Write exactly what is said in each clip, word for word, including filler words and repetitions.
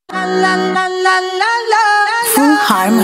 Full Harmony.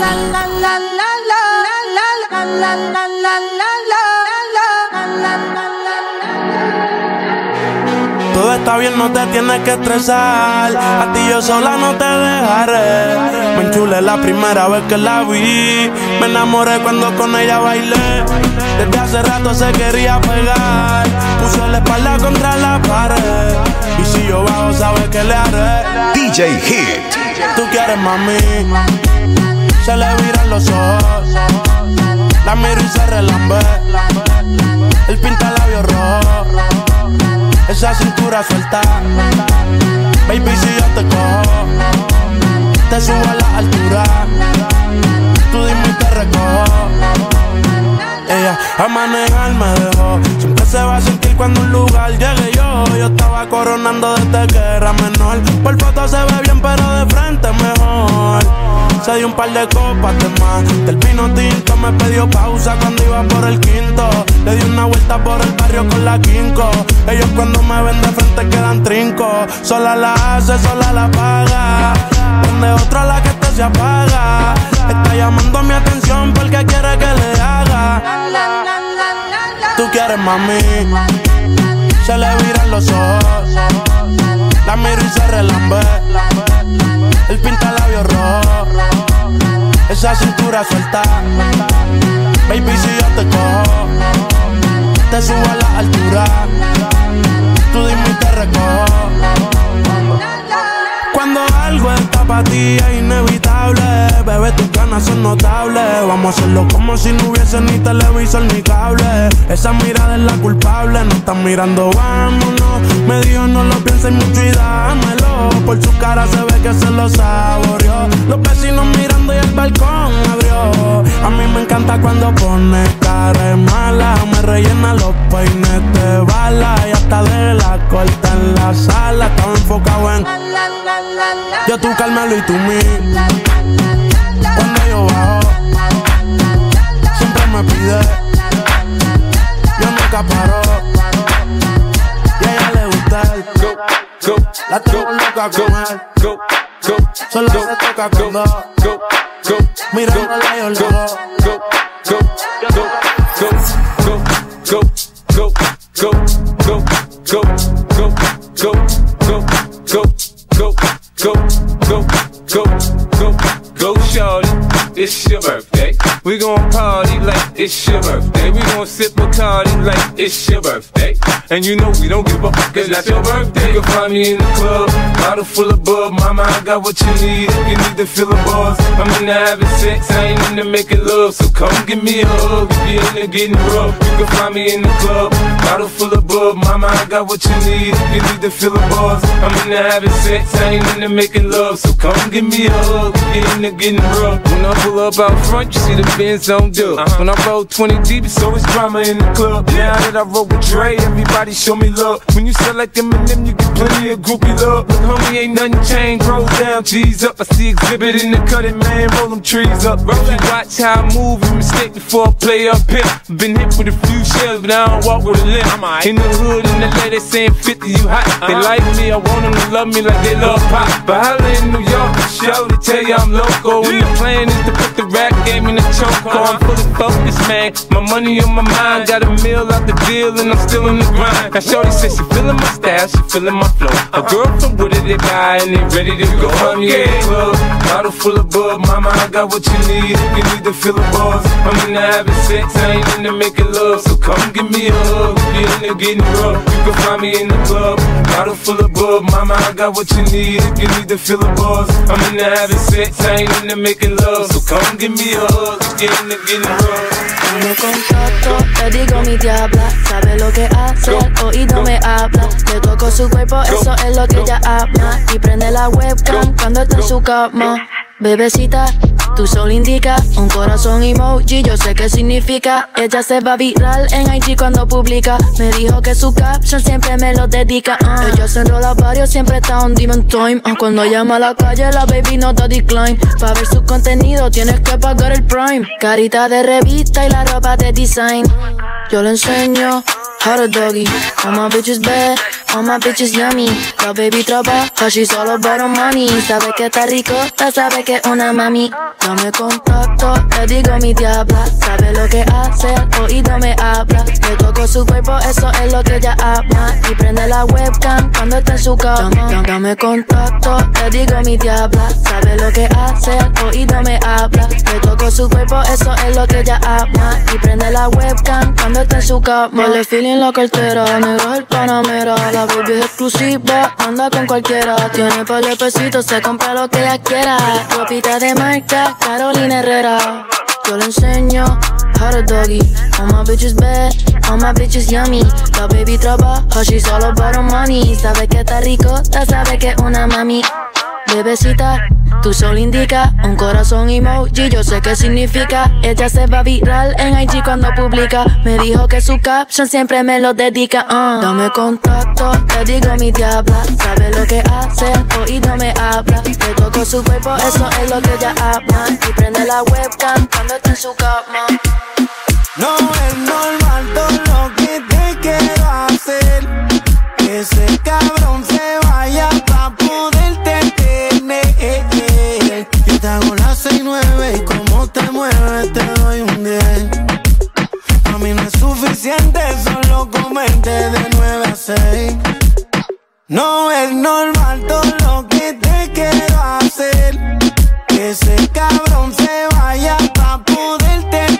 Todo está bien, no te tienes que estresar. A ti yo sola no te dejaré. Me enchulé la primera vez que la vi. Me enamoré cuando con ella bailé. Desde hace rato se quería pegar. Puso la espalda contra la pared. Y si yo bajo, sabes que le haré. D J Hit. Tú quieres, mami. Se le viran los ojos. La miro y se relambe. El pinta labios rojo. Esa cintura suelta. Baby, si yo te cojo, te subo a la altura. Tú dime y te recojo. Ella a manejar me dejó. Siempre se va a sentir cuando un lugar llegue yo. Yo estaba coronando desde que era menor. Por foto se ve bien, pero de frente mejor. Se dio un par de copas de más. Del vino tinto me pidió pausa cuando iba por el quinto. Le di una vuelta por el barrio con la quinco. Ellos cuando me ven de frente quedan trinco. Sola la hace, sola la paga. Donde otra la que te se apaga. Está llamando mi atención porque quiere que le haga. Tú quieres, mami. Se le viran los ojos. La miro y se relambe. El pinta labios rojo. Esa cintura suelta. Baby, si yo te cojo, te subo a la altura. Tú dime y te recojo. Cuando algo está para ti es inevitable. Bebé, tus ganas son notables. Vamos a hacerlo como si no hubiese ni televisor ni cable. Esa mirada es la culpable. No están mirando, vámonos. Me dijo no lo pienses mucho y dámelo. Por su cara se ve que se lo saboreó. Los vecinos mirando y el balcón abrió. A mí me encanta cuando pone cara de mala. Me rellena los peines de bala. Y hasta de la corta en la sala. Estaba enfocado en yo, tú, Carmelo y tú, mí. Cuando yo bajo, siempre me pide. Yo nunca paro. Y a ella le gusta el go, go. La tengo loca con él. Go, go. Solo se toca cuando go, go. Mirándola yo lo go, go, go, go, go, go, go, go, go, go, go, go, go, go, go. Go, go, go, go, go, go, shorty, it's your birthday. We gon' party like it's your birthday. We gon' sip Bacardi like it's your birthday. And you know we don't give a fuck, cause that's your birthday. You can find me in the club, bottle full of bub. Mama, I got what you need if you need to feel the buzz. I'm into having sex, I ain't into making love. So come give me a hug if you're into getting rough. You can find me in the club, bottle full of bub. Mama, I got what you need if you need to feel the buzz. I'm into having sex, I ain't into making love. So come give me a hug if you're into getting rough. When I pull up out front, you see the Benz on dub. Uh-huh. When I roll twenty deep, it's always drama in the club. Now that I roll with Dre, everybody show me love. When you sell like Eminem, you get plenty of groupie love. Look, homie, ain't nothing changed. Roll down, G's up. I see exhibit in the cutting, man. Roll them trees up. Roll you watch how I move, you mistake before I play up here. Been hit with a few shells, but I don't walk with a limp. In the hood, in the lady saying fifty, you hot. Uh-huh. They like me, I want them to love me like they love pop. But holla in New York, the show, they tell you I'm loco. And the plan is to put the rap game in the choke. I'm fully focused, man. My money on my mind. Got a meal out the deal, and I'm still in the grind. Now, shorty says she feeling my style, she feeling my flow. A girl from Wooded, they buy, and they ready to go. Find me in the club, bottle full of bub. Mama, I got what you need if you need to feel the buzz. I'm into having sex, I ain't into making love. So come give me a hug if you're into getting rough. You can find me in the club, bottle full of bub. Mama, I got what you need if you need to feel the buzz. I'm into having sex, I ain't into making love. So come give me a hug if you're into getting rough. Cuando contacto, le digo mi diabla. Sabe lo que hace, el oído me habla. Le toco su cuerpo, eso es lo que ella ama. Y prende la webcam cuando está en su cama. Bebecita, tú solo indica un corazón emoji, yo sé qué significa. Ella se va viral en I G cuando publica. Me dijo que su caption siempre me lo dedica. uh. Ella se enrola varios, siempre está on demand time. uh. Cuando llama a la calle, la baby no da decline. Pa' ver su contenido tienes que pagar el prime. Carita de revista y la ropa de design. Yo le enseño how to doggy. All my bitches bad, all my bitches yummy. La baby trabaja, she all about her money. Sabe que está rico, ya sabe que es una mami. Dame contacto, le digo mi diabla. Sabe lo que hace, oído me habla. Le toco su cuerpo, eso es lo que ella ama. Y prende la webcam cuando está en su cama. Dame, dame contacto, le digo mi diabla. Sabe lo que hace, oído me habla. Le toco su cuerpo, eso es lo que ella ama. Y prende la webcam cuando está en su cama. Vale feeling la cartera, negro el Panamera. La baby es exclusiva, anda con cualquiera. Tiene par de pesitos, se compra lo que ella quiera. Ropita de marca, Carolina Herrera. Yo le enseño how to doggy. All my bitches bad, all my bitches yummy. La baby trabaja, she's all about her money. Sabe que está rico, ya sabe que es una mami. Bebecita, tú solo indica un corazón emoji, yo sé qué significa. Ella se va viral en I G cuando publica. Me dijo que su caption siempre me lo dedica. uh. Dame contacto, le digo mi diabla. Sabe lo que hace, oído me habla. Le toco su cuerpo, eso es lo que ella ama. Y prende la webcam cuando está en su cama. No es normal todo lo que te quiero hacer. Que ese cabrón se vaya pa' poderte tener. Yo te hago las seis nueve y como te mueves te doy un diez. A mí no es suficiente solo comerte de nueve a seis. No es normal todo lo que te quiero hacer. Que ese cabrón se vaya pa' poderte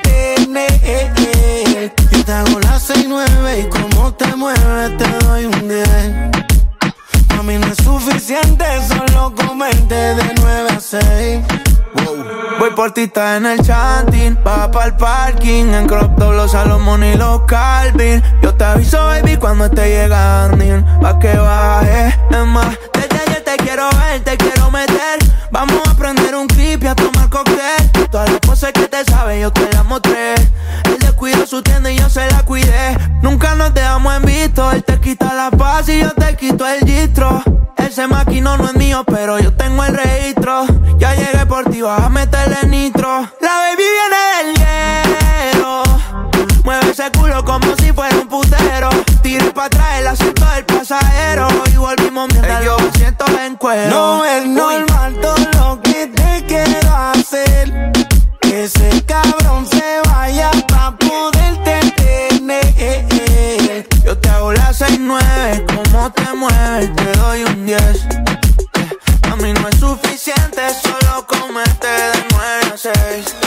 tener. Yo te hago las seis nueve y como te mueves te doy un diez. A mí no es suficiente solo comerte de nueve a seis. Wow. Voy por ti, está en el chanting. Baja pa'l parking, en crop top los Salomón y los Calvin. Yo te aviso, baby, cuando esté llegando, pa' que baje. Es más, desde ayer te quiero ver, te quiero meter. Vamos a prender un clip y a tomar cóctel. Todas las cosas que te saben yo te las mostré. Él descuidó su tienda y yo se la cuidé. Nunca nos dejamos en visto. Él te quita la paz y yo te quito el gistro. Ese maquino no es mío, pero yo tengo el registro. Ya llegué por ti, vas a meterle nitro. La baby viene del hielo. Mueve ese culo como si fuera un putero. Tiré pa' atrás el asiento del pasajero. Y volvimos mientras yo me siento en cuero. No es normal todo lo que te quiero hacer. Que ese cabrón se vaya pa' poderte tener. Yo te hago las seis nueve, como te mueves te doy un diez. A mí no es suficiente solo comerte de nueve a seis.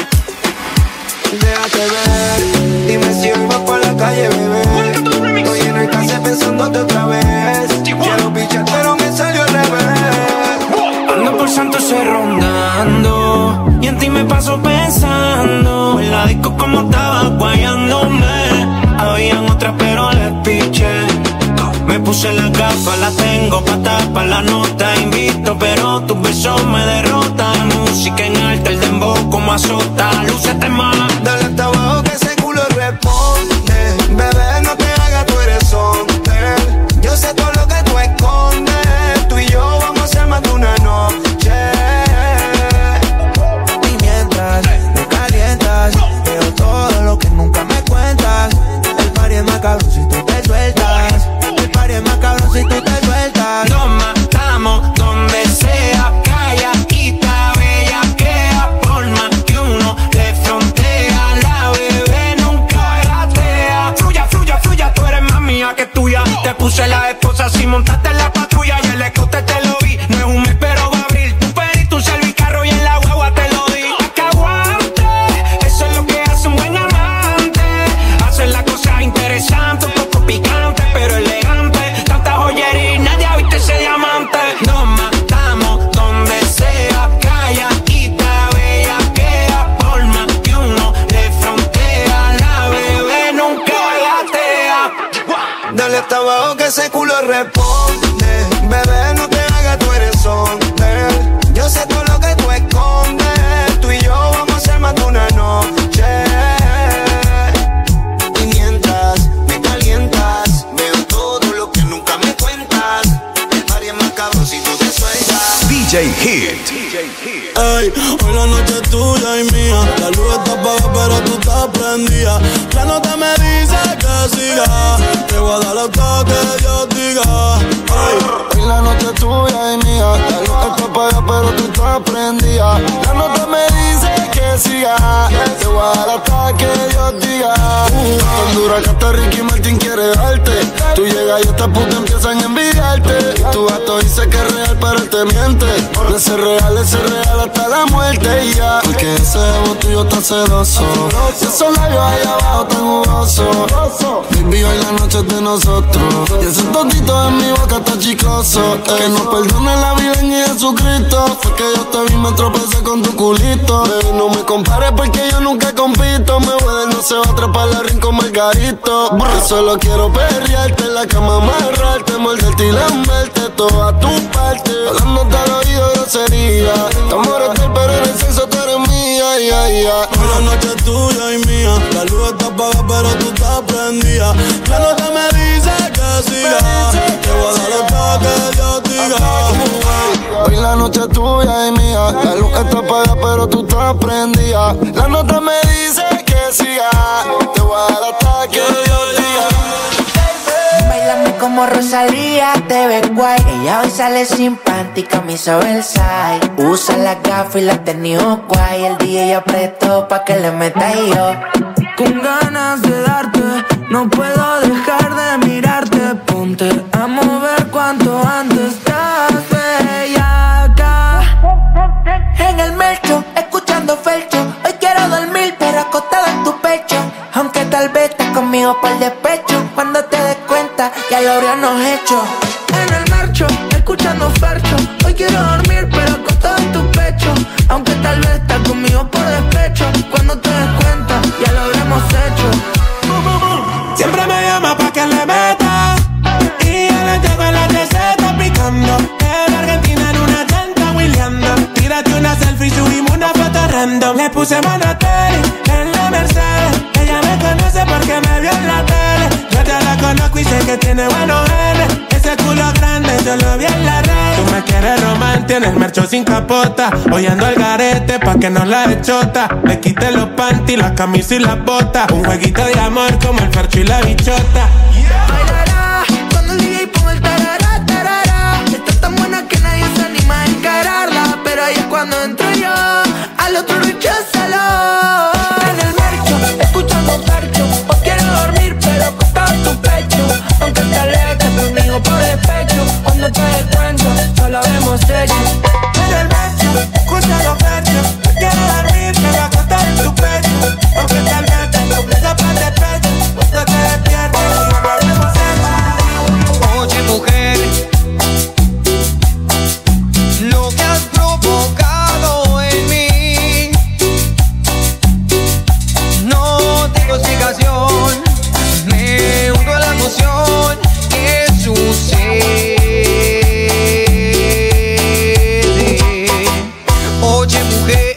Déjate ver, dime si hoy vas por la calle, bebé. Estoy en el case pensándote otra vez. Quiero pichar pero me salió al revés. Ando por Santos rondando y en ti me paso pensando. En la disco como estaba guayándome. Habían otras pero les piché. Me puse la gafa, la tengo pa' tapar la nota. Invito pero tus besos me derrotan. Música en alta, el dembow como azota. Lúcete más, dale hasta abajo que ese culo responde. Bebé, no te hagas, tú eres hombre. Yo sé todo lo que tú escondes. Tú y yo vamos a hacer más de una noche. Y mientras me calientas, veo todo lo que nunca me cuentas. El party es más cabrón si tú te sueltas. El party es más cabrón si tú te sueltas. Nos matamos donde sea, calla, quita, bellaquea. Por más que uno le frontea, la bebé nunca gatea. Fluya, fluya, fluya, tú eres más mía que tuya. Te puse la esposa si montaste en la patrulla. Y el escote te lo vi, no es un mes pero va a abrir. Tu perito, un servicarro y en la guagua te lo di. Pa' que aguante, eso es lo que hace un buen amante. Hacer las cosas interesantes, un poco picante pero elegante. Tanta joyería y nadie ha visto ese diamante. Nos matamos donde sea, calla, quita, bellaquea. Por más que uno le frontea, la bebé nunca gatea. Dale hasta abajo que ese culo responde. Bebé, no te hagas, tú eres hombre. Yo sé todo lo que tú escondes. Tú y yo vamos a hacer más de una noche. Y mientras me calientas, veo todo lo que nunca me cuentas. El party es más cabrón si tú te sueltas. D J Hit. Ey, hoy la noche es tuya y mía. La luz está apagada pero tú estás prendida. La nota me dice que siga. Te voy a dar hasta que yo diga. Ey, hoy la noche es tuya y mía. La luz está apagada pero tú estás prendida. La nota me dice que siga. Te voy a dar hasta que yo diga. uh, Tan dura que hasta Ricky Martin quiere darte. Tú llegas y estas putas empiezan a envidiarte. Tu gato dice que es real pero él te miente. No es real, es real hasta la muerte y ya. Porque ese ego tuyo está celoso. Y esos labios ahí abajo tan jugosos. Baby, hoy la noche es de nosotros. Y ese totito en mi boca está chicloso. Que nos perdone la vida en Jesucristo. Fue que yo te vi, me tropecé con tu culito. Baby, no me compares porque yo nunca compito. Me voy de no se va a atrapar la rin con Margarito. Yo solo quiero perrearte en la cama, amarrarte, morderte y lamberte toda tu parte. Hablándote al oído grosería. Tu amor es tal, pero en el sexo tú eres mía, ya, ya. Hoy la noche es tuya y mía. La luz está apagada pero tú estás prendida. La nota me dice que siga. Te voy a dar hasta que yo diga. Hoy la noche es tuya y mía. La luz está apagada pero tú estás prendida. La nota me dice que siga. Te voy a dar hasta que yo diga. Bailame como Rosalía, te ves guay. Ella hoy sale sin panty, camisa Versace. Usa las gafas y las tenis guay. El D J apretó pa' que le meta yo. Con ganas de darte, no puedo dejar de mirarte. Ponte a mover cuanto antes. Estás bellaca. En el melcho, escuchando felcho. Hoy quiero dormir pero acostado en tu pecho. Aunque tal vez estés conmigo por despecho. Cuando te des cuenta, ya lo habríamos hecho. En el marcho, escuchando fercho. Hoy quiero dormir pero acostado en tu pecho. Aunque tal vez estás conmigo por despecho. Cuando te des cuenta, ya lo habremos hecho. Siempre me llama pa' que le meta. Y yo le llevo en la receta picando. En Argentina en una llanta wheeleando. Tírate una selfie, subimos una foto random. Le puse Manateli en la Mercedes. Ella me conoce porque me vio en la tele. Yo ya la conozco y sé que tiene buenos genes. Ese culo grande yo lo vi en la red. Tú me quieres romance, tienes mercho sin capota. Hoy ando al garete pa' que no la echota. Le quité los panty, la camisa y las botas. Un jueguito de amor como el fercho y la bichota. Bailará cuando el D J ponga el tarará, tarará. Está tan buena que nadie se anima a encararla. Pero ahí es cuando entro yo, al otro recházalo. En el marcho, escuchando percho. Hoy quiero dormir pero acostado en tu pecho. Aunque te alejes conmigo por despecho. Cuando te des cuenta, ya lo hemos hecho. En el marcho, escuchando percho. Hoy quiero dormir pero acostado en tu pecho. Aunque tal vez te complica por despecho. Cuando te despiertes, ya lo habremos hecho. Oye mujer, lo que has provocado en mí no tengo explicación. Me hundo a la emoción que sucede. Oye mujer,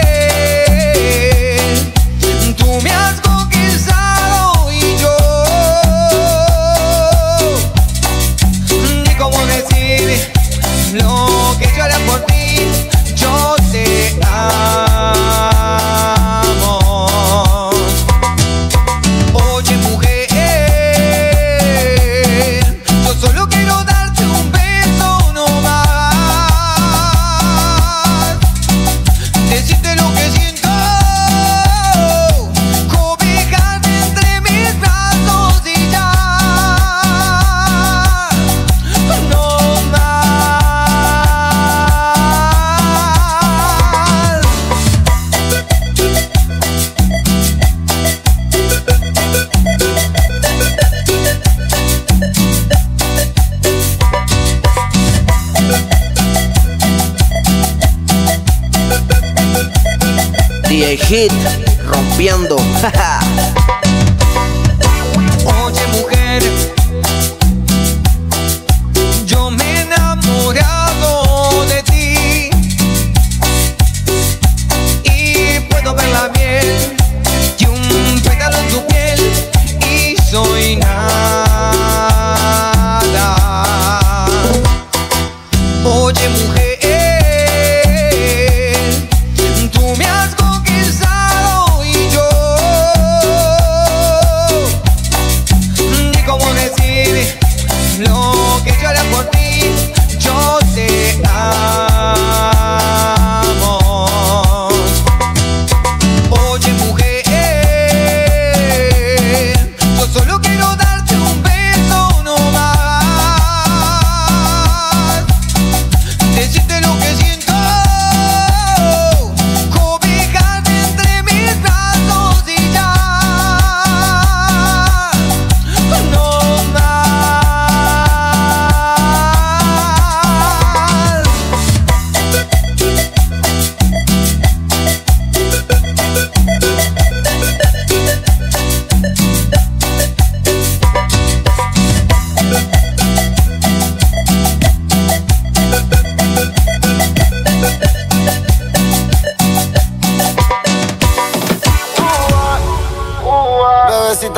tú me has conquistado y yo ni cómo decir lo que yo haré por ti. Yo te amo. Oye mujer, yo solo quiero darte un beso no más. Decirte lo que siento, cobijarte entre mis brazos y ya. No más. D J Hit, rompiendo. Oye mujer, yo me he enamorado de ti y puedo ver la miel y un pétalo en tu piel y soy nada. Oye mujer,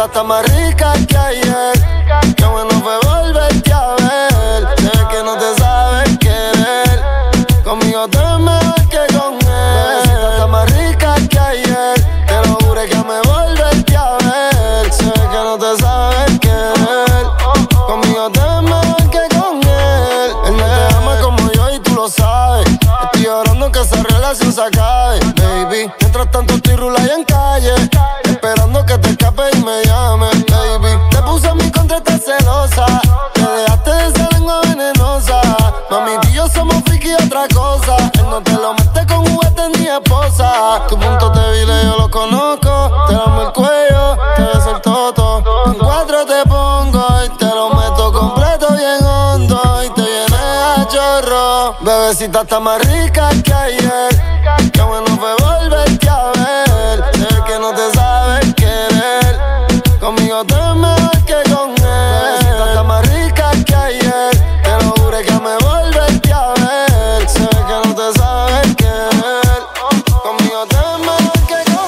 Bebecita está más rica que ayer. Qué bueno fue volverte a ver. Sé que no te sabes querer. Conmigo te es mejor que con él. Bebecita está más rica que ayer. Te lo juré que me volverte a ver. Sé que no te sabes querer. Conmigo te es mejor que con él. Él no te ama como yo y tú lo sabes. Estoy orando que esa relación se acabe, baby. Mientras tanto estoy rulay en calle, esperando que te escape y me llame, baby. Te puse en mi contra, estás celosa. Te dejaste de esa lengua venenosa. Mami, tú y yo somos friki y otra cosa. Él no te lo mete con juguetes ni esposa. Tu punto débil yo lo conozco. Te damos el cuello, te beso el toto. En cuatro te pongo y te lo meto completo bien hondo. Y te viene a chorro. Bebecita está más rica que ayer. Qué bueno fue volverte a ver. Sé que no te sabes querer. Conmigo te es mejor que con él. Bebecita está más rica que ayer. Te lo juré que me volverte a ver. Sé que no te sabes querer. Conmigo te es mejor que con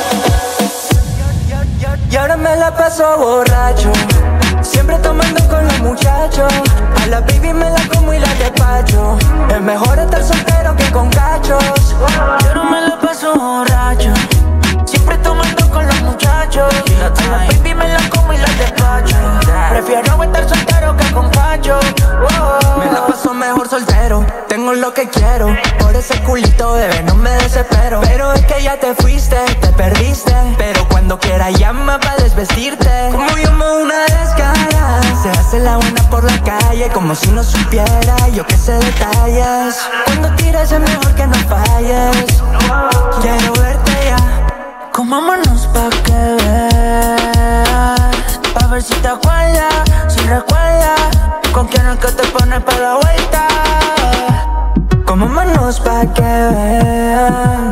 él. Y ahora me la paso borracho, siempre tomando con los muchachos. A la baby me la como y la despacho. Es mejor estar soltero que con cachos. Y ahora me la paso borracho, siempre tomando con los muchachos. A la baby me la como y la despacho. Prefiero estar soltero que con cachos. Me la paso mejor soltero, tengo lo que quiero. Por ese culito, bebé, no me desespero. Pero es que ya te fuiste, te perdiste. Pero cuando quiera llama pa' desvestirte. Como llamo una descarada, se hace la buena por la calle, como si no supiera, yo que sé detalles. Cuando tiras es mejor que no falles. Quiero verte ya, comámonos pa' que veas. Pa' ver si te acuerdas, si recuerdas con quién es que te pones pa' la vuelta. Comámonos pa' que veas.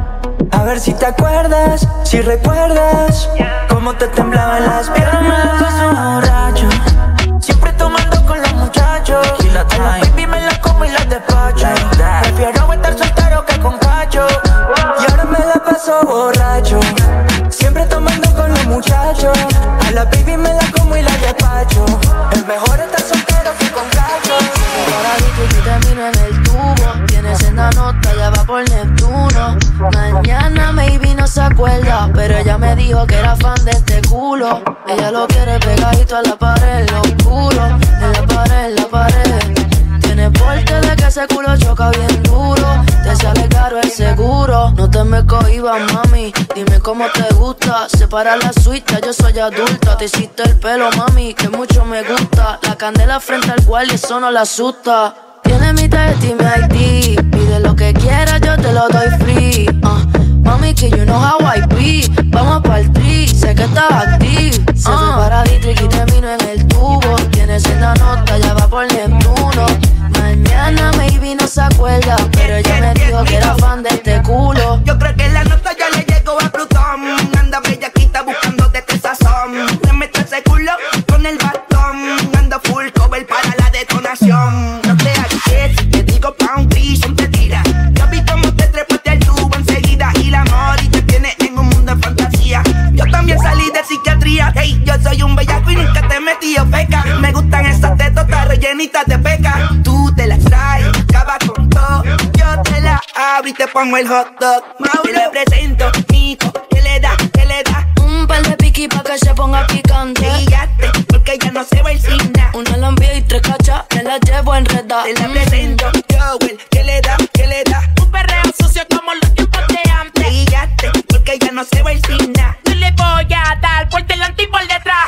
A ver si te acuerdas, si recuerdas cómo te temblaban las piernas. Me la paso borracho, siempre tomando con los muchachos. A la baby me la como y la despacho. Prefiero estar soltero que con cacho. Y ahora me la paso borracho, siempre tomando con los muchachos. A la baby me la como y la despacho. Es mejor estar soltero que con cacho. Paradito y termino en el tubo. Tienes en la nota, ya va por Neptuno. Mañana maybe no se acuerda, pero ella me dijo que era fan de este culo. Ella lo quiere pegadito a la pared, lo oscuro. En la pared, en la pared. Tiene porte de que ese culo choca bien duro. Te sale caro el seguro. No te me cohibas, mami, dime cómo te gusta. Separa la suite, yo soy adulta. Te hiciste el pelo, mami, que mucho me gusta. La candela frente al cual y eso no la asusta. Tiene mi tarjeta y mi I D. Pide lo que quieras, yo te lo doy free. uh, Mami, que you know how I be. Vamos pa'l tri, sé que estás active. Se uh. fue paradito y termino en el tubo. Tienes en la nota, ya va por Neptuno. Mañana maybe no se acuerda, pero ella me dijo que era fan de este culo. Yo creo que la nota ya le llegó a Plutón. Anda bellaquita buscando de este sazón. Le meto ese culo con el bastón. Anda full cover para la detonación. No te agües, te digo pa' un prison te tira. Ya vi cómo te trepaste al tubo enseguida. Y la amor y te tiene en un mundo de fantasía. Yo también salí de psiquiatría. Hey, yo soy un bellaco y nunca te he metido feca. Me gustan esas tetotas rellenitas de peca. Tú te las traes, acaba con todo. Yo te la abro y te pongo el hot dog. Te le presento, Nico, que le da, que le da. Un par de piqui pa' que se ponga picante. Brillate, porque ya no se va a nada. Una lambia y tres cachas, me la llevo enredada. Te la presento, Joel, que le da, que le da. Un perreo sucio como los tiempos de antes. Brillate, porque ya no se va a nada. Yo le voy a dar por delante y por detrás.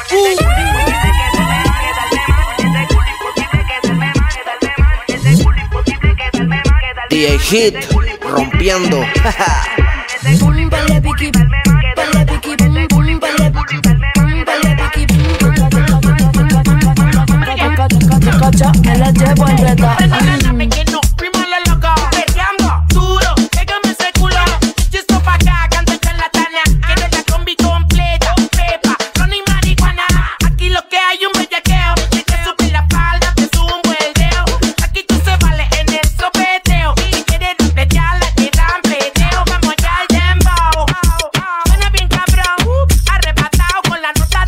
D J Hit, rompiendo. Un par de piqui, par de piqui, pum, pum, par de piqui, pum, par de piqui, pum, cacha, me la llevo enredada. Perdóname que no, prima la loca. Peleando, duro, pégame ese culo. Chisto pa' acá, canta en la tana. Quiero la combi completa, pepa, ron y marihuana. Aquí lo que hay un bellaqueo. Si te sube la falda, te subo un buen dedo. Aquí tú se vale en el sopeteo. Si quieres rampletearla, te rampleteo. Vamos allá al dembow. Suena bien cabrón, arrebatado con la nota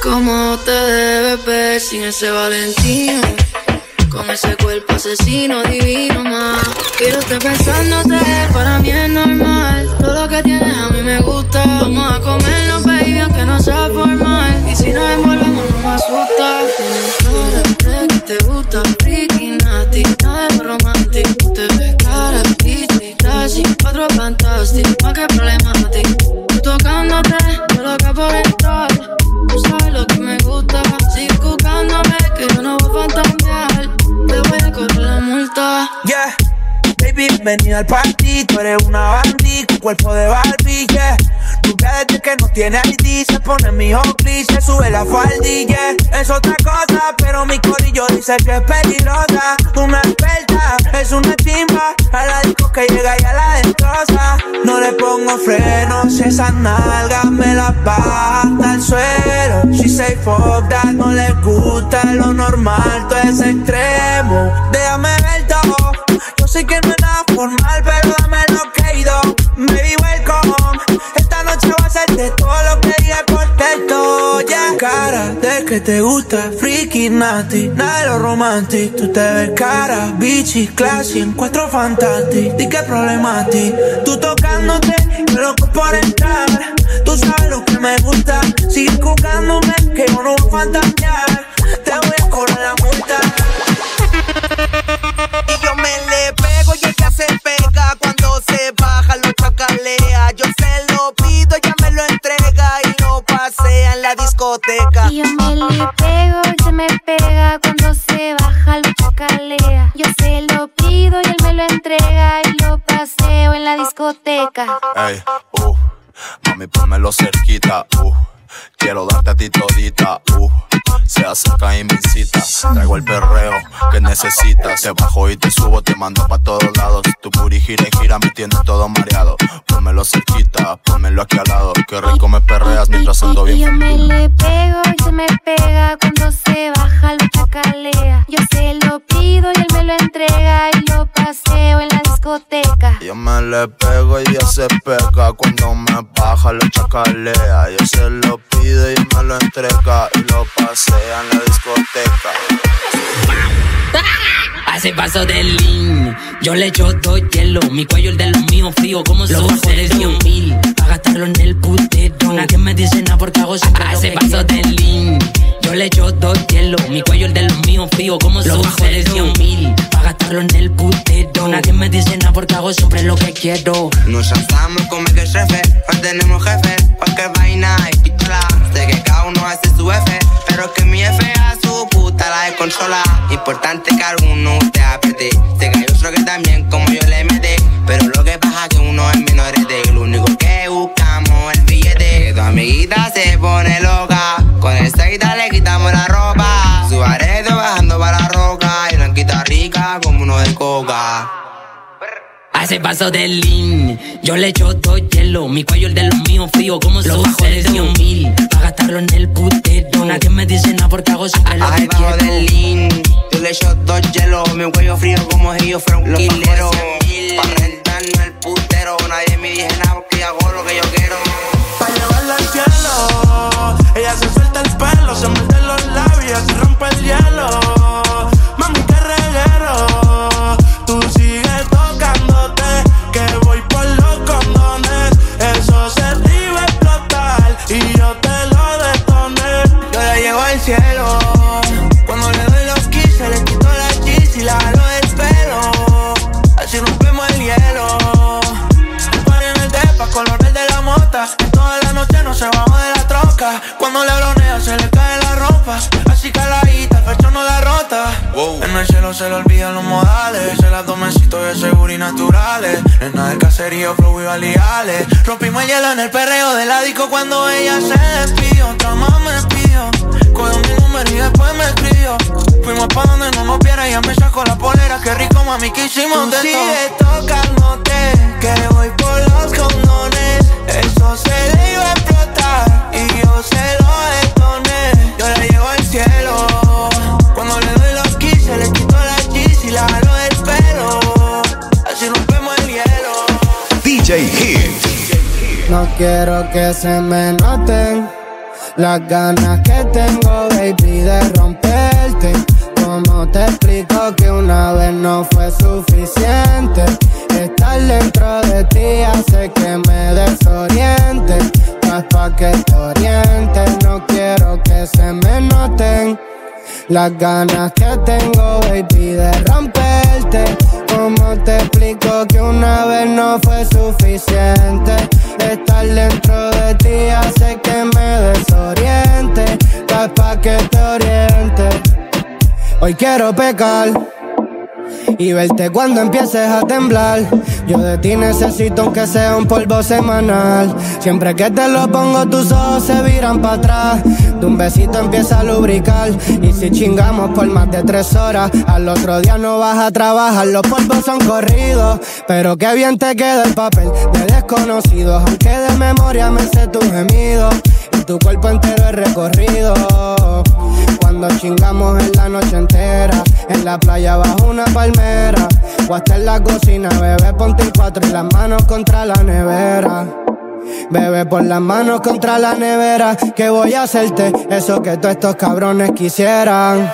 ¿Cómo te debes ver sin ese Valentino? Con ese cuerpo asesino divino más. Que yo esté pensándote, para mí es normal. Todo lo que tienes a mí me gusta. Vamos a comernos, baby, aunque no sea formal. Y si nos envolvemos no me asusta. Tienes cara de que te gusta, freaky, nasty, nada de romántico. Te ves cara, bitchy, classy, otro fantástico, más que problemático. Tú tocándote, yo loca por entrar. Tú sabes lo que me gusta. Sigue buscándome, que yo no voy a fantasear. Te voy a correr la multa. Yeah, baby, bienvenida al party. Tú eres una bandit con cuerpo de Barbie, yeah. Rubia desde que no tiene I D. Se pone mi hockey, se sube la faldilla, yeah. Es otra cosa, pero mi corillo dice que es peligrosa. Una experta, es una chimba. A la disco que llega y a la destroza. No le pongo frenos, esas nalgas me las baja hasta el suelo. She say fuck that, no le gusta lo normal, todo es extremo. Déjame ver todo, yo sé que no es nada formal, pero dame lo que he ido. Baby, welcome, esta noche va a ser de todo lo que diga por texto, yeah. Cara de que te gusta, freaky, nasty, nada de lo romántico. Tú te ves cara, bitchy, classy, encuentro fantástico. Di que problema a ti, tú tocándote, yo loco por entrar. Tú sabes lo que me gusta, sigue jugándome, que yo no voy a fantasear. Te voy a cobrar la multa. Y yo me le pego y ella se pega. Cuando se baja lo chacalea. Yo se lo pido, ella me lo entrega y lo pasea en la discoteca. Y yo me le pego y se me pega. Cuando se baja lo chacalea. Yo se lo pido y él me lo entrega y lo paseo en la discoteca. Ey, uh, mami, pónmelo cerquita, uh. Quiero darte a ti todita, uh. Se acerca y me incita. Traigo el perreo que necesitas. Te bajo y te subo, te mando pa' todos lados. Tu booty gira y gira, me tiene todo mareado. Pónmelo cerquita, pónmelo aquí al lado. Qué rico me perreas mientras ando bien. Y yo me le pego y se me pega. Cuando se baja lo chacalea. Yo se lo pido y él me lo entrega y lo paseo en la discoteca. Yo me le pego y ella se pega. Cuando me baja lo chacalea. Yo se lo pido y él me lo entrega y lo pasea en la discoteca. Hace paso del lean, yo le echo todo hielo. Mi cuello el de los míos frío como los ojos de diez mil. Pa' gastarlo en el putero. Nadie me dice nada porque hago siempre Hace lo que paso del lean, yo le echo todo hielo. Mi cuello el de los míos frío como los ojos de diez mil. Pa' gastarlo en el putero. Nadie me dice nada porque hago siempre lo que quiero. Nos lanzamos como que jefe, hoy tenemos jefe. Cualquier vaina y pistola. Sé que cada uno hace su F, pero que mi F a su puta la desconsola. Importante que alguno te apriete. Sé que hay otro que también como yo le mete, pero lo que pasa que uno es menor de. Lo único que buscamos es el billete. Que tu amiguita se pone loca, con esa guita le quitamos la ropa. Su aredo bajando para la roca y blanquita rica como uno de coca. Hace paso del lean, yo le echo todo hielo. Mi cuello el de los míos frío como los ojos de diez mil. Pa' gastarlo en el putero. Nadie me dice nada porque hago siempre lo que quiero. Del lean, yo le echo dos hielo. Mi cuello frío como si yo fuera un quilero. Pa' rentarnos el putero. Nadie me dice nada porque hago lo que yo quiero. Pa' llevarla al cielo, ella se suelta el pelo, se mete los labios y rompe el hielo. Mami, qué reguero, tú sigues tocándote, que voy por los condones. Eso se te iba a explotar y yo te lo detoné. Yo la llevo al cielo, cuando le doy los kiss, se le quito la cheese y la jalo del pelo. Así rompemos el hielo. Party en el depa, color verde de la mota. Toda la noche no se bajó de la troca. Cuando le bronea se le cae la ropa. Así caladita, el pecho no da rota. Wow. En el cielo se le olvidan los modales. Se las domecitos de seguro y naturales. Nena del caserío, flow y baleales. Rompimos el hielo en el perreo de la disco. Cuando ella se despidió, otra más me pidió. Cogió mi número y después me escribió. Fuimos pa' donde no nos viera, ella me sacó la polera. Qué rico, mami, que hicimos de todo. Sigue tocándote, que voy por los condones. Eso se le iba a explotar y yo se lo detoné. Yo la llevo al cielo, cuando le doy los kiss, se le quito la cheese y la jalo del pelo. Así rompemos el hielo. D J Hit. No quiero que se me noten Las ganas que tengo, baby, de romperte. ¿Cómo te explico que una vez no fue suficiente? Estar dentro de ti hace que me desoriente. No es pa' que te orientes, no quiero que se me noten las ganas que tengo, baby, de romperte. ¿Cómo te explico que una vez no fue suficiente? Estar dentro de ti hace que me desoriente. No es pa' que te orientes. Hoy quiero pecar y verte cuando empieces a temblar. Yo de ti necesito aunque sea un polvo semanal. Siempre que te lo pongo tus ojos se viran para atrás. De un besito empieza a lubricar. Y si chingamos por más de tres horas, al otro día no vas a trabajar. Los polvos son corridos, pero qué bien te queda el papel de desconocidos. Aunque de memoria me sé tus gemidos y tu cuerpo entero es recorrido. Cuando chingamos en la noche entera, en la playa bajo una palmera, o hasta en la cocina, bebé, ponte en cuatro y las manos contra la nevera. Bebé, por las manos contra la nevera, que voy a hacerte eso que todos estos cabrones quisieran.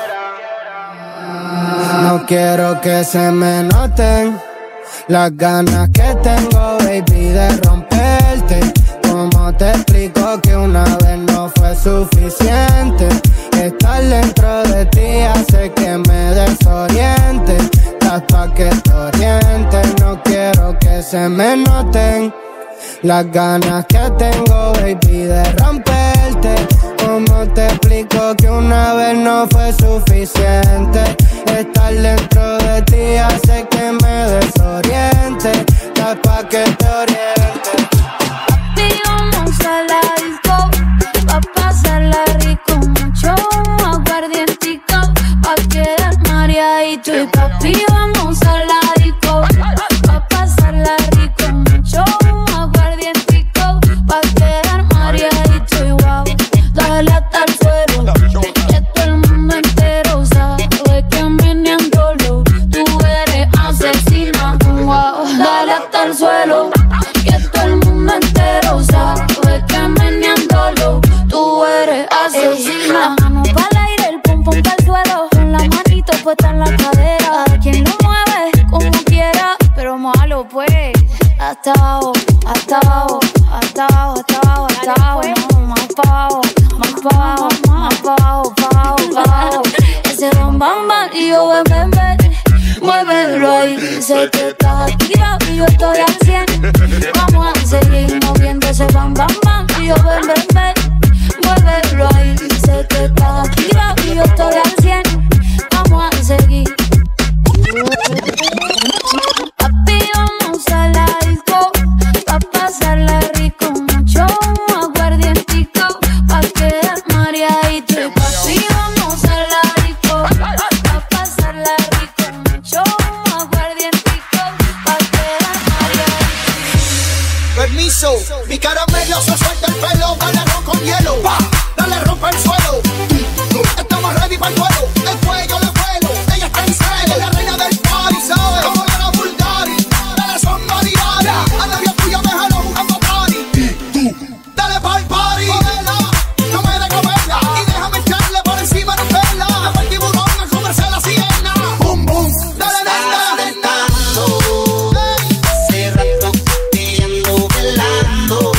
No quiero que se me noten las ganas que tengo, baby, de romperte. ¿Cómo te explico que una vez no fue suficiente? Estar dentro de ti hace que me desoriente. Estás pa' que te orientes. No quiero que se me noten las ganas que tengo, baby, de romperte. ¿Cómo te explico que una vez no fue suficiente? Estar dentro de ti hace que me desoriente. Estás pa' que te orientes. Papi, vamos a la disco, pa' pasarla rico, mucho aguardientico, pa' quedar mareadito. Y papi, vamos a la disco, pa' pasarla rico, mucho aguardientico, pa' quedar mareadito. Y wow, dale hasta el suelo, que todo el mundo entero sabe que meneándolo tú eres asesina. Wow, dale hasta el suelo, que todo el mundo entero sabe que meneándolo tú eres asesina. La mano pa'l aire, el pum pum pa'l suelo, con la manito puesta en la cadera. A quien lo mueve como quiera, pero malo pues. Hasta abajo, hasta abajo, hasta abajo, hasta abajo, hasta abajo, no, más pa' abajo, más pa' abajo, más pa' abajo, pa' abajo, pa' abajo. Ese bam bam bam y yo ven ven ven, muévelo ahí, sé que estás activa y yo estoy al cien. Vamos a seguir moviendo ese bam bam bam y yo ven ven ven, muévelo ahí, sé que estás activa y yo estoy al cien. Vamos a seguir. Papi, vamos a la disco, pa' pasarla rico, mucho aguardientico, pa' quedar mareadito. Y papi, vamos a la disco, pa' pasarla rico, mucho aguardientico, pa' quedar mareadito. Permiso, mi caramelo se suelta el pelo, dale ron con hielo, pa, dale rompe el suelo. Estamos ready para el duelo, el cuello le vuelo, ella está en celo, la reina del party, ¿sabes? Como la Bulgari, dale son Mariana, a la vía tuya déjalo jugando party. Y tú, dale pa'l party, cógela, no me de comerla, y déjame echarle por encima de verla, dame el tiburón a comerse la siena. Boom, boom, dale, dale, dale. Hace rato te ando velando,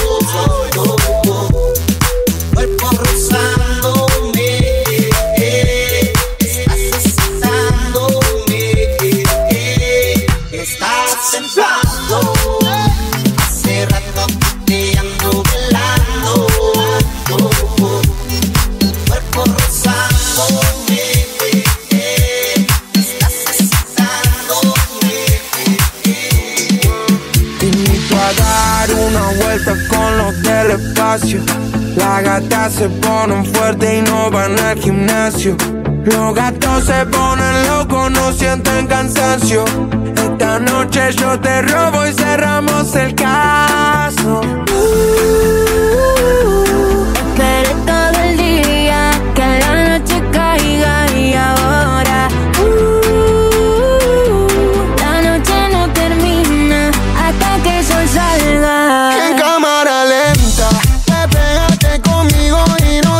cuerpo rozándome, estás excitándome, estás entrando. Hace rato te ando velando, cuerpo rozándome, estás excitándome. Te invito a dar una vuelta con los del espacio. Las gatas se ponen fuertes y no van al gimnasio. Los gatos se ponen locos, no sienten cansancio. Esta noche yo te robo y cerramos el caso. Esperé todo el día que la noche caiga y ahora uh, la noche no termina hasta que el sol salga. En cámara lenta, te pegaste conmigo y no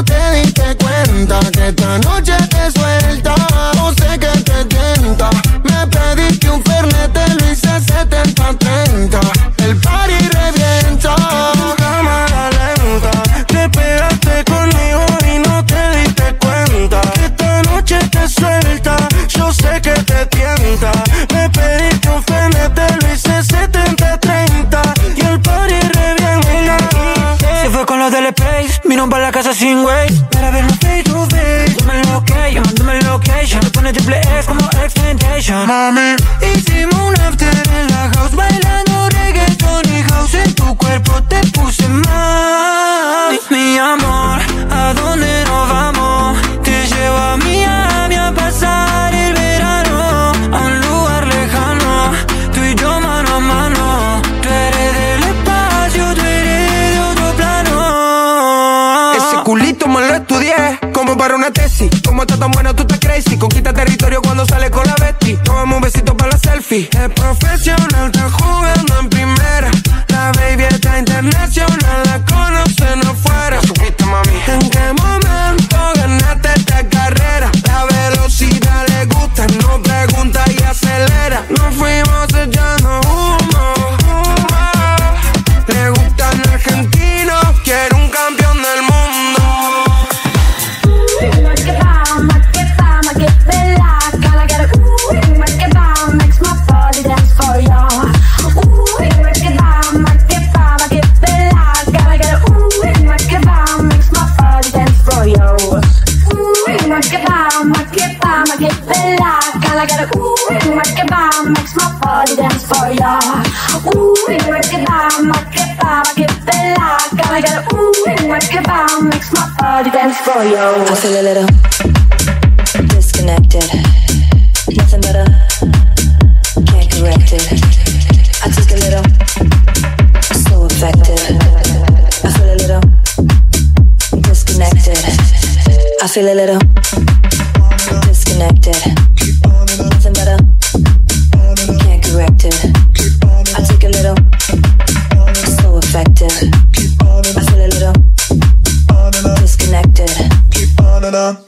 ways. Para verlo face to face. Dame location, dame location. Te pone triple X como X-Tentation. Mami, hicimos un after en la house, bailando reggaeton y house. En tu cuerpo te puse mal. Mi amor, ¿a dónde nos vamos? Te llevo a Miami a pasar el verano, a un lugar lejano, tú y yo mano a mano. Tú eres del espacio, tú eres de otro plano. Ese culito me lo estudié como para una tesis. Como está tan bueno, tú estás crazy. Conquista territorio cuando sale con la Betty. Tomamos un besito para la selfie. Es profesional, está jugando en primera. La baby está internacional, la conocen afuera. ¿Supiste, mami? ¿En qué momento ganaste esta carrera? La velocidad le gusta, no pregunta y acelera. Nos fuimos echando humo, humo. Le gustan argentinos, quiere un campeón del mundo. I feel a little disconnected. Nothing better, can't correct it. I took a little, so affected. I feel a little disconnected. I feel a little disconnected. Nothing better, can't correct it. I took a little, so affected. I feel a little disconnected. Keep on and on.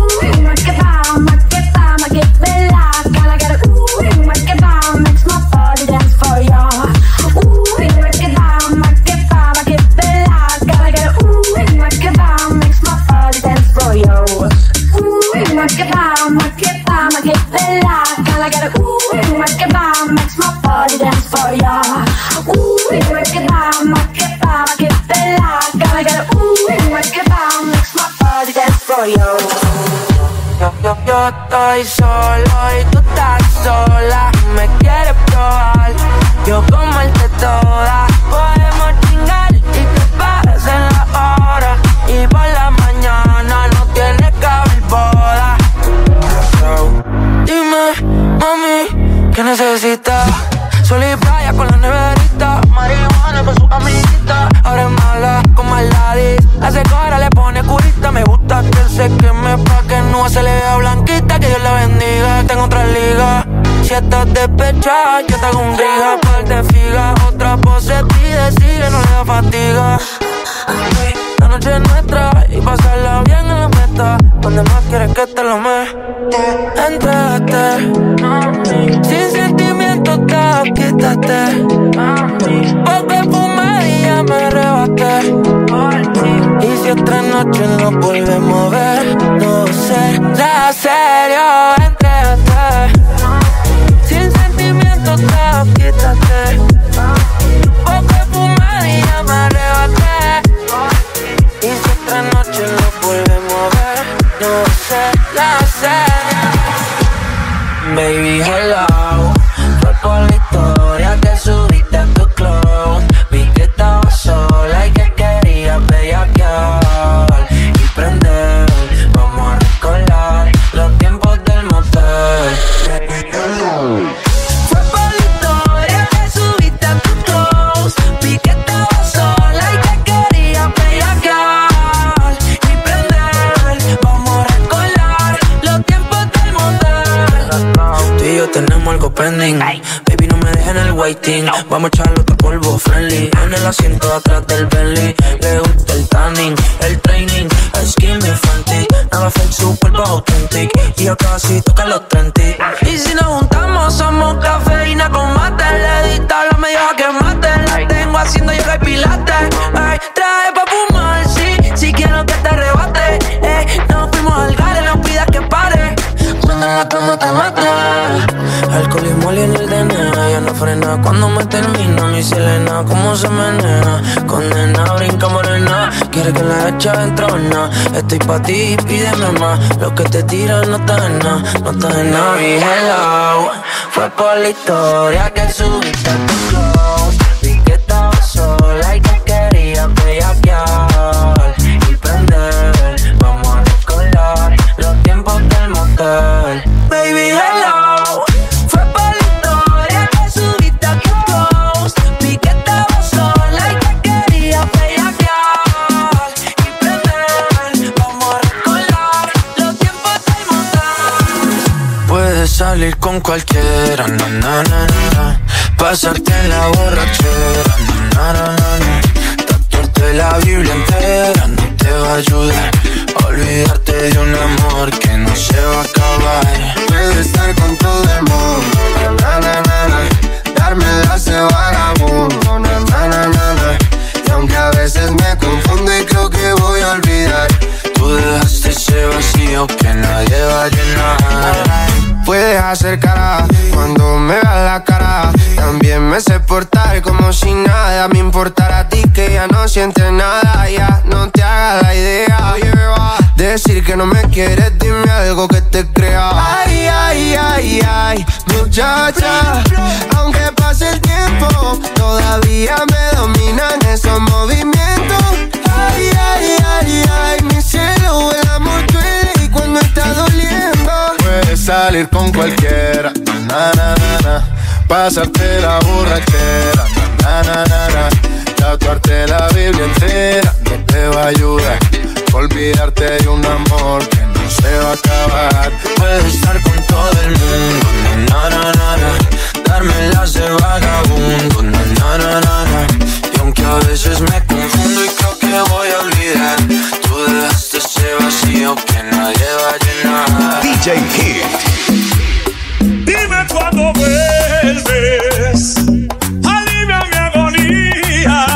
Yo, yo estoy solo y tú estás sola. Me quieres probar, yo comerte toda. Podemos chingar y que pasen las horas. Y por la mañana no tienes que haber boda. Dime, mami, ¿qué necesitas? Sol y playa con la neverita, marihuana con su amiguita. Ahora es mala con maldades, hace cara, le pone curita. Me gusta que él se queme pa' que no se le vea blanquita. Que Dios la bendiga, tengo otra liga. Si estás despechada, yo te hago un riga. Par de figa, otra pose pide, sigue, no le da fatiga. La noche es nuestra y pasarla bien en la meta. Donde más quieres que te lo me entraste, sin sentimiento te quitaste. Porque fumé y ya me arrebaté. Y si otra noche nos volvemos a ver, no sé, ya serio, entraste, sin sentimiento te quitaste. Porque fumé y ya me arrebaté. Y si otra noche nos volvemos a ver, no sé, ya sé. Baby, hello, fue por la historia que subiste a tu clone. Vi que estabas sola y que querías bellaquear y prender. Vamos a recordar los tiempos del motel. Baby, hello. Fue por la historia que subiste a tu close. Vi que estabas sola y que querías bellaquear y prender. Vamos a recordar los tiempos del motel. Tú y yo tenemos algo pending. Baby, no me dejes en el waiting. Vamos a echarlo otro polvo friendly. En el asiento de atrás del Bentley. Le gusta el tanning, el training, el skin bien frantic. Nada fake, su cuerpo authentic. Y yo casi toca los treinta. Y si nos juntamos somos cafeína con mate. Le dista la media que mate. La tengo haciendo yoga y pilates. Ay, traje pa' fumar, sí. Si quiero que te arrebate. Eh, nos fuimos al gare, no pidas que pare. Cuando en la cama te mate. Alcohol y mole en el D N A. Ya no frena. Cuando me termina mi Selena, cómo se menea. Condena, brinca morena. Quiere que la eche dentro nada. Estoy pa' ti, pídeme más. Lo que te tiran no está en nada, no está en nada. Mi hello, fue por la historia que subiste a tu close. Vi que estaba sola y que quería bellaquear y prender. Vamos a recordar los tiempos del motel. Baby, hello, fue por la historia que subiste a tu post. Vi que estaba sola y que quería bellaquear y prender. Vamos a recordar los tiempos del motel. Puedes salir con cualquiera, na na na na. Pasarte en la borrachera, na na na na. Tatuarte la Biblia entera no te va a ayudar. Olvidarte de un amor que no se va a acabar. Puedo estar con todo el mundo, na na na na. Darme las de vagabundo, na na na na na. Y aunque a veces me confundo y creo que voy a olvidar, tú dejaste ese vacío que nadie va a llenar. Puedes hacer cara cuando me veas la cara. También me sé portar como si nada me importara a ti, que ya no sientes nada. Ya no te hagas la idea. Decir que no me quieres, dime algo que te crea. Ay, ay, ay, ay, muchacha. Aunque pase el tiempo, todavía me dominan esos movimientos. Ay, ay, ay, ay, mi cielo, el amor duele y cuando está doliendo. Puedes salir con cualquiera, na na na na. Pasarte la borrachera, na na na na. Tatuarte la Biblia entera no te va a ayudar. Olvidarte de un amor que no se va a acabar. Puedes estar con todo el mundo, na na na na. Darme las de vagabundo, na na na na. Y aunque a veces me confundo y creo que voy a olvidar, tú dejaste ese vacío que nadie va a llenar. D J Hit. Dime cuándo vuelves, alivia mi agonía.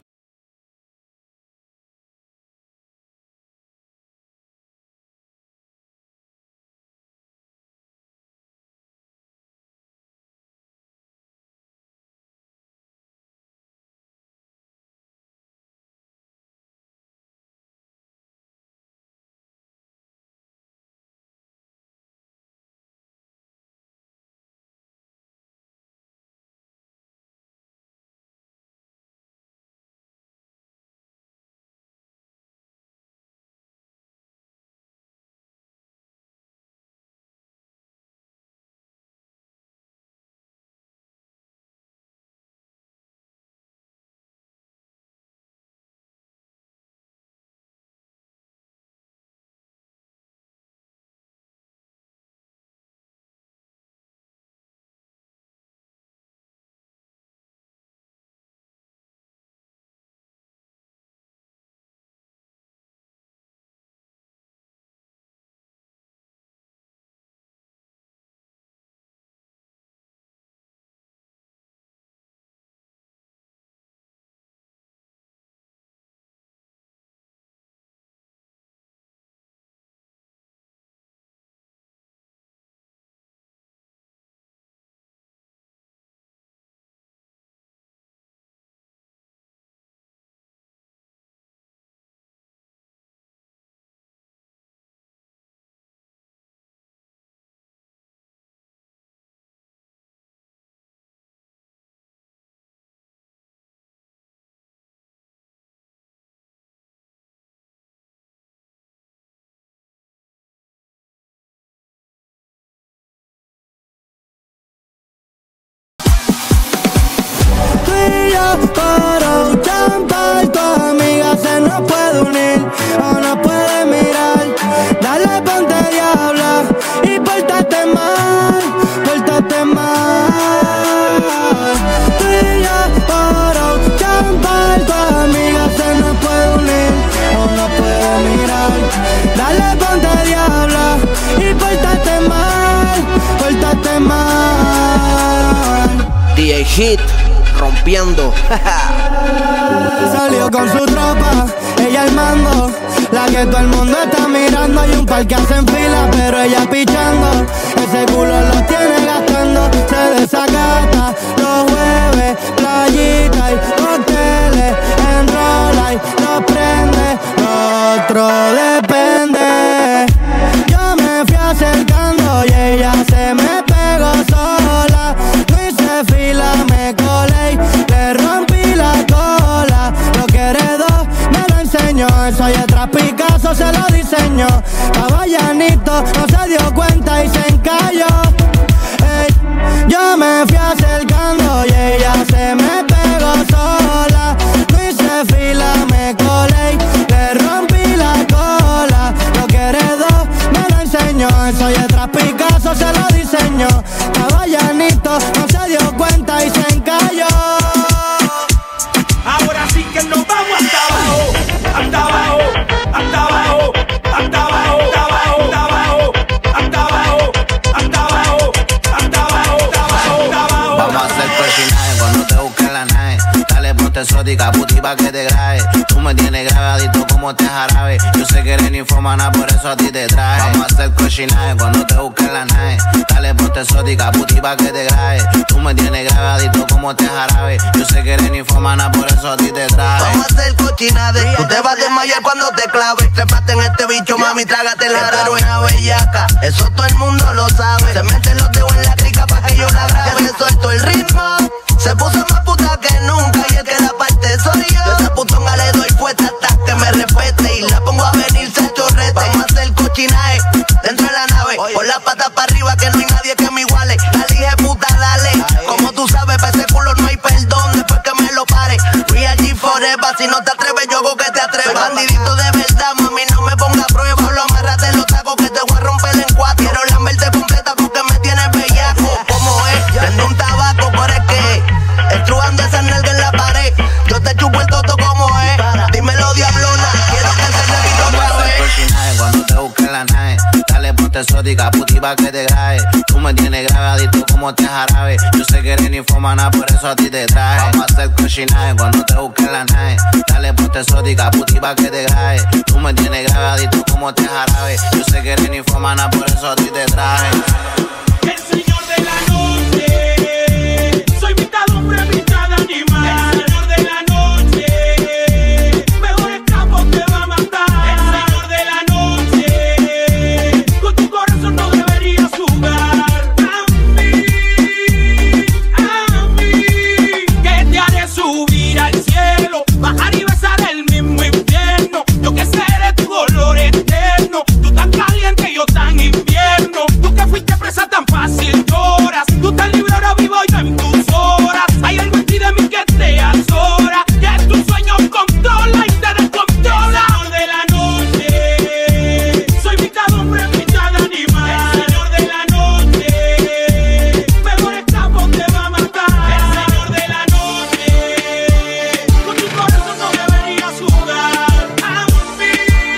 Para un champán, tu amiga se nos puede unir o nos puede mirar. Dale, ponte diabla y pórtate mal, pórtate mal. Tú y yo para un champán, tu amiga se nos puede unir o nos puede mirar. Dale, ponte diabla y pórtate mal, pórtate mal. D J Hit rompiendo. Salió con su tropa, ella al mando, la que todo el mundo está mirando. Hay un par que hacen fila, pero ella pichando. Ese culo lo tiene gastando. Se desacata los jueves, playita y hoteles. Enrola y lo prende, lo otro depende. Yo me fui acercando y ella se me pegó sola. No hice fila, me colé y le rompí la cola. Lo que heredó me lo enseñó. Eso y atrás Picasso se lo diseñó. Caballanito no se dio cuenta y se encalló. Ey, yo me fui acercando y ella se me pegó sola. No hice fila, me colé y le rompí la cola. Lo que heredó me lo enseñó. Eso y atrás Picasso se lo diseñó. Caballanito no se dio cuenta y se encalló. Ahora sí que nos vamos hasta abajo, hasta abajo, hasta abajo, hasta abajo, hasta abajo, hasta abajo, hasta abajo, hasta abajo, hasta abajo, hasta abajo. Vamos a hacer cochinaje cuando te busque la nave. Dale ponte exótica, puti pa' que te grabe. Tú me tienes grabadito como te jarabe. Yo sé que eres ninfomana, por eso a ti te traje. Vamos a hacer cochinaje cuando te busque la nave. Dale ponte exótica, puti pa' que te grabe. Tú me tienes grabadito como te jarabe. Yo sé que eres ninfomana, por eso a ti te traje. Vamos a hacer cochinaje, tú te vas a desmayar cuando te claves. Trépate en este bicho, mami, trágate la cara. Pero una bellaca, eso todo el mundo lo sabe. Se meten los dedos en la crica pa' que yo la grabe. Que se suelto el ritmo, se puso más puta que nunca. Y el que la parte soy yo. Yo esa putonga le doy fuerte hasta que me respete. Y la pongo a venirse chorrete. Vamos a hacer cochinaje dentro de la nave. Con las patas para arriba que no hay nadie que me iguale. La dije puta, dale. Como tú sabes, pa' ese culo no hay perdón después que me lo pare. Real G forever, si no te atreves, yo hago que te atrevas. Bandidito de verdad, mami, no me ponga a prueba. Lo amarrate los tacos que te voy a romper en cuatro. Quiero lamberte completa porque me tienes bellaco. ¿Cómo es? Prende un tabaco, por es que estrujando esa nalga en la pared. Yo te chupo el toto como es. Dímelo, diablona, quiero que se repita otra vez. Cuando te busque la nave, dale ponte exótica, puti pa' que te grabe. Tú me tienes grabadito como te jarabe. Yo sé que eres ninfomana, por eso a ti te traje. Vamos a hacer cochinaje cuando te busque la nave. Dale ponte exótica, puti pa' que te grabe. Tú me tienes grabadito como te jarabe. Yo sé que eres ninfomana, por eso a ti te traje. El señor de la noche, soy mitad hombre, mitad animal. El señor de la noche, mejor escapo te va a matar. El señor de la noche, con tu corazón no deberías jugar. A mí, a mí, que te haré subir al cielo, bajar y besar el mismo infierno. Yo que seré tu dolor eterno, tú tan caliente y yo tan invierno. Tú que fuiste presa tan fácil lloras, tú tan libre ahora vivo yo en tus horas. Hay algo en ti de mí que te azora, que tus sueños controla y te descontrola. El señor de la noche, soy mitad hombre, mitad animal. El señor de la noche, mejor escapo te va a matar. El señor de la noche, con tu corazón no deberías jugar. A mí,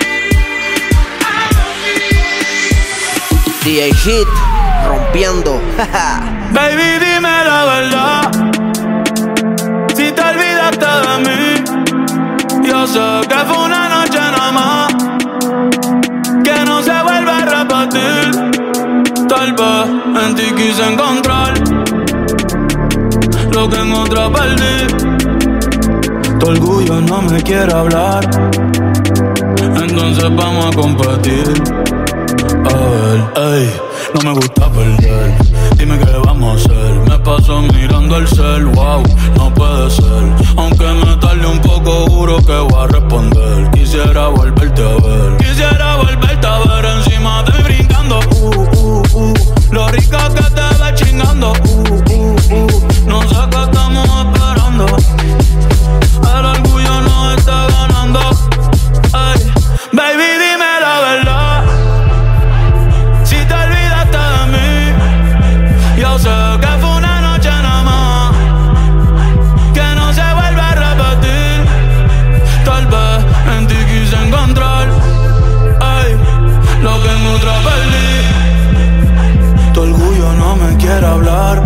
a mí. D J Hit, rompiendo. Baby, dime la verdad. Si te olvidaste de mí, yo sé que fue una noche nada más, que no se vuelve a repetir. Tal vez en ti quise encontrar lo que en otra perdí. Tu orgullo no me quiere hablar, entonces vamos a competir. A ver, ey, no me gusta perder. Dime qué vamos a hacer. Me paso mirando el cel, wow, no puede ser. Aunque me tarde un poco, juro que voy a responder. Quisiera volverte a ver. Quisiera volverte a ver encima de mí brincando. Uh, uh, uh. Lo rica que te ves chingando. Uh, uh, uh. No sé qué estamos esperando. El orgullo nos está ganando. Ay, baby, dime la verdad. Si te olvidaste de mí, yo sé que fue una noche nada más, que no se vuelve a repetir. Tal vez en ti quise encontrar, ay, lo que en otra perdí. Tu orgullo no me quiere hablar,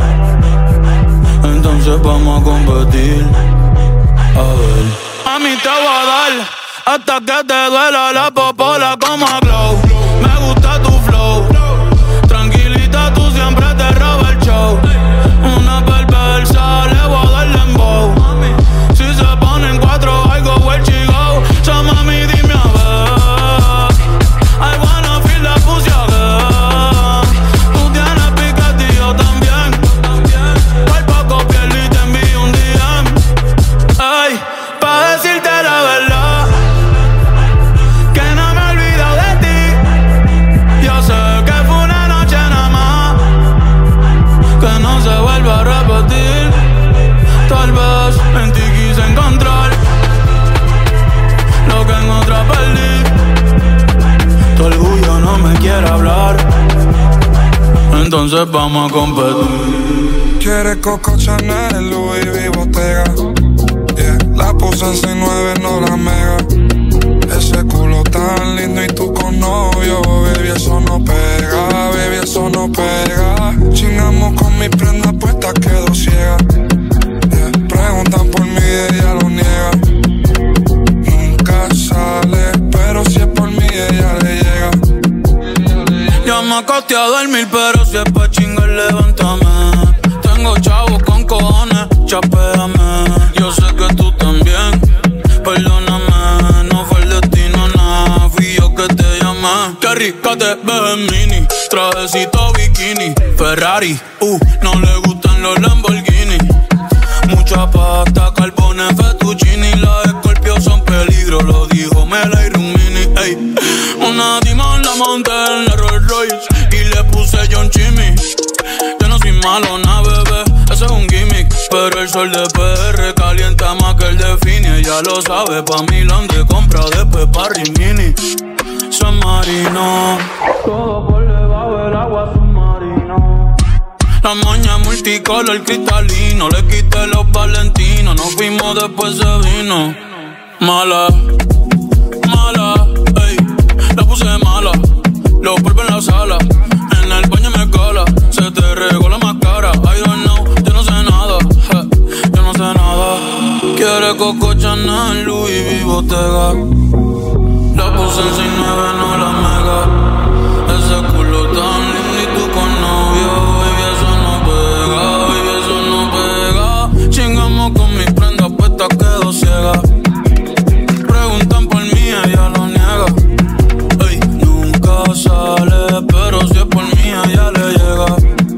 entonces vamos a competir. A ver, a mí te voy a dar hasta que te duela la popola como a Glow. Me gusta tu flow, tranquilita tú siempre te roba el show. Una perversa le voy a dar dembow. Si se ponen cuatro I go where she go. So mami dime a ver, I wanna feel the pussy again. Tú tienes piquete y yo también. Por poco pierdo y te envío un D M. Ay, pa' decirte la verdad, que no me he olvidado de ti. Yo sé que fue una noche nada más, que no se vuelva a repetir. Tal vez en ti quise encontrar lo que en otra perdí. Tu orgullo no me quiere hablar, entonces vamos a competir. Quiere Coco Chanel, Louis V, Bottega. Yeah, la puse en seis nueve, no la mega. Ese culo tan lindo y tú con novio. Baby, eso no pega, baby, eso no pega. Chingamos con mis prendas puestas, quedo ciega. Yeah, preguntan por mí, ella lo niega. Nunca sale, pero si es por mí, ella le llega. Ya me acosté a dormir, pero si es pa' chingar, levántame. Tengo chavos con cojones, chapéame. Yo sé que tú también, perdóname. No fue el destino, nada, fui yo que te llamé. Qué rica te ves en mini, trajecito bikini. Ferrari, uh, no le gustan los Lamborghini. Mucha pasta, carbones, fettuccini. Las Scorpio son peligro, lo dijo Mela y Rumini. Ey, una Dimon la monté en la Rolls Royce y le puse John Chimmy. Yo no soy malo, na bebé, eso es un gimmick. Pero el sol de P R calienta más que el de Fini. Ella lo sabe, pa' Milán de compra, después pa' Rimini. San Marino, todo por debajo del agua submarino. La moña multicolor cristalino, le quité los valentinos. Nos fuimos, después se vino. Mala, mala, ey, la puse mala. Los polvos en la sala, en el baño me cala. Se te regó la máscara, I don't know, yo no sé nada, je, yo no sé nada. Quiere Coco Chanel, Louis V, Bottega. La puse en seis nueve, no la mega. Ese culo tan lindo y tú con novio. Baby, eso no pega, baby, eso no pega. Chingamos con mis prendas puestas, quedo ciega. Preguntan por mí, ella lo niega. Ey, nunca sale, pero si es por mí, ella le llega.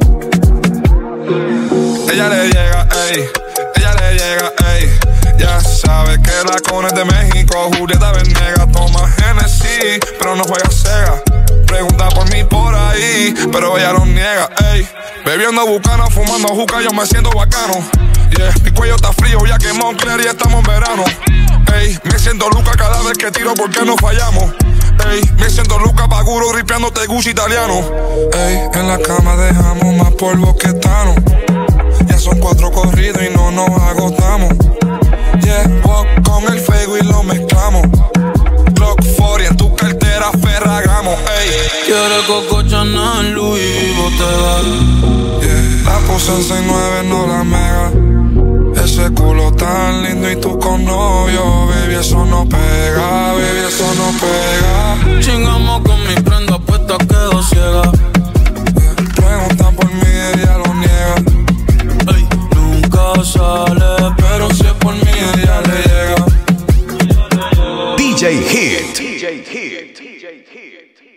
Ella le llega, ey, ella le llega, ey. Ya sabe que la cona es de México. Julieta Venegas toma Genesis, pero no juega Sega. Pregunta por mí por ahí, pero ella lo niega, ey. Bebiendo bucana, fumando juca, yo me siento bacano. Yeah, mi cuello está frío, ya que Moncler y estamos en verano. Ey, me siento Luca cada vez que tiro porque no fallamos. Ey, me siento Luca Paguro ripeándote Gucci italiano. Ey, en la cama dejamos más polvo que Tano. Ya son cuatro corridos y no nos agotamos. Yeah, walk con el fuego y lo mezclamos. Glock cuarenta en tu cartera, Ferragamo, ey. Quiere Coco Chanel, Louis V, Bottega. Yeah, la puse en seis nueve, no la mega. Ese culo tan lindo y tú con novio. Baby, eso no pega, baby, eso no pega. Chingamos con mis prendas puestas, quedo ciega. Yeah, preguntan por mí, ella lo niega. Ey, nunca sale, pero si es por mí, ella le llega. D J Hit. D J Hit. D J Hit.